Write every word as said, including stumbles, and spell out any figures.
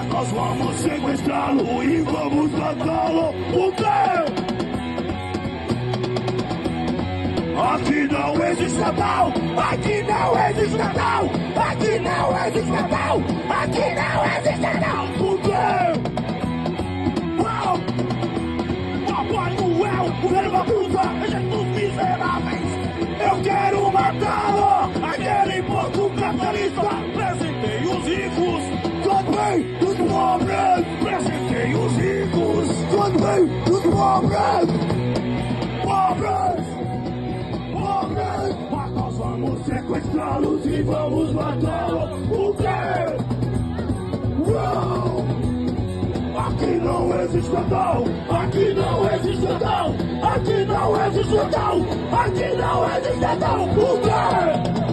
Mas nós vamos sequestrá-lo e vamos matá-lo. Por quê? Aqui não existe Natal, aqui não existe Natal, aqui não existe Natal, aqui não existe Natal. Por quê? Uau! Papai Noel, o filho da puta, rejeita dos miseráveis. Eu quero matá-lo, aquele porco capitalista. Presentei os ricos, também os pobres. Presentei os ricos, também os pobres. Pobres! Mas nós vamos sequestrá-los e vamos matá-los. Por quê? Uau! Aqui não existe Natal, aqui não existe Natal, aqui não existe Natal, aqui não existe Natal. Por quê?